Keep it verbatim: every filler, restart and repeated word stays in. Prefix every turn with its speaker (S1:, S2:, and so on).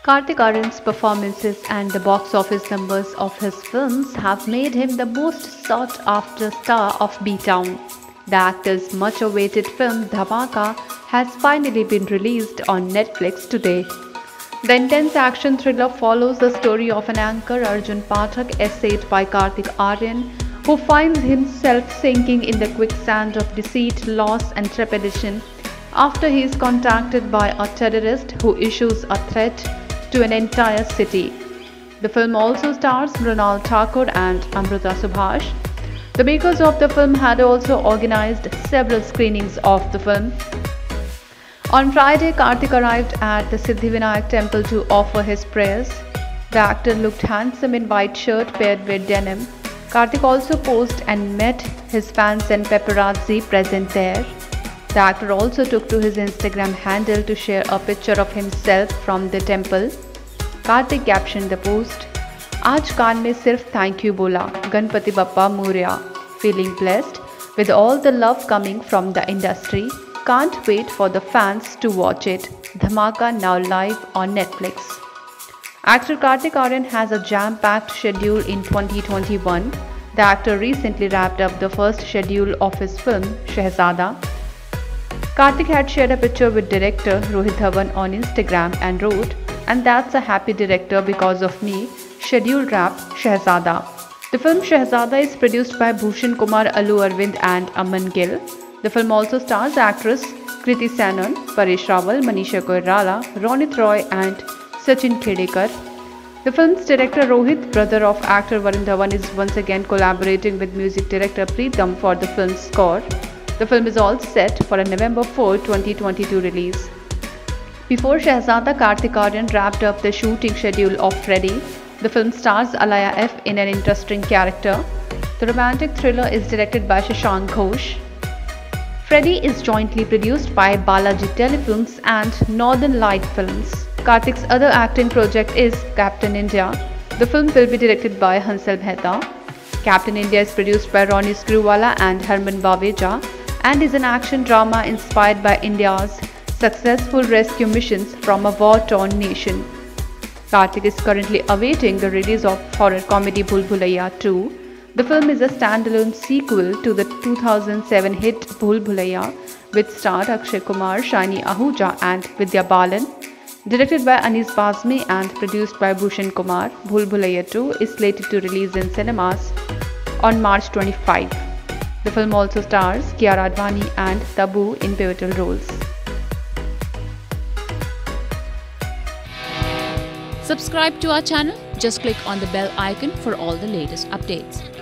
S1: Kartik Aryan's performances and the box office numbers of his films have made him the most sought after star of B-Town. The actor's much awaited film Dhamaka has finally been released on Netflix today. The intense action thriller follows the story of an anchor, Arjun Pathak, essayed by Kartik Aryan, who finds himself sinking in the quicksand of deceit, loss, and trepidation after he is contacted by a terrorist who issues a threat to an entire city. The film also stars Mrunal Thakur and Amrita Subhash. The makers of the film had also organized several screenings of the film. On Friday, Kartik arrived at the Siddhivinayak temple to offer his prayers. The actor looked handsome in white shirt paired with denim. Kartik also posed and met his fans and paparazzi present there. The actor also took to his Instagram handle to share a picture of himself from the temple. Kartik captioned the post, "Aaj kaan mein sirf thank you bola, Ganpati Bappa Moorya. Feeling blessed with all the love coming from the industry. Can't wait for the fans to watch it. Dhamaka now live on Netflix." Actor Kartik Aryan has a jam-packed schedule in twenty twenty-one. The actor recently wrapped up the first schedule of his film Shehzada. Kartik had shared a picture with director Rohit Dhawan on Instagram and wrote, "And that's a happy director because of me, schedule wrap Shehzada." The film Shehzada is produced by Bhushan Kumar, Allu Arvind and Aman Gill. The film also stars actress Kriti Sanon, Paresh Rawal, Manisha Koirala, Ronit Roy and Sachin Khedekar. The film's director Rohit, brother of actor Varun Dhawan, is once again collaborating with music director Preetham for the film's score. The film is all set for a November fourth, twenty twenty-two release. Before Shehzada, Kartik Aryan wrapped up the shooting schedule of Freddy. The film stars Alaya F in an interesting character. The romantic thriller is directed by Shashank Ghosh. Freddy is jointly produced by Balaji Telefilms and Northern Light Films. Kartik's other acting project is Captain India. The film will be directed by Hansal Mehta. Captain India is produced by Ronnie Screwvala and Harman Baweja and is an action drama inspired by India's successful rescue missions from a war-torn nation. Kartik is currently awaiting the release of horror comedy Bhool Bhulaiya two. The film is a standalone sequel to the two thousand seven hit Bhool Bhulaiya with star Akshay Kumar, Shiny Ahuja and Vidya Balan. Directed by Anis Bazmi and produced by Bhushan Kumar, Bhool Bhulaiya two is slated to release in cinemas on March twenty-fifth. The film also stars Kiara Advani and Tabu in pivotal roles.
S2: Subscribe to our channel. Just click on the bell icon for all the latest updates.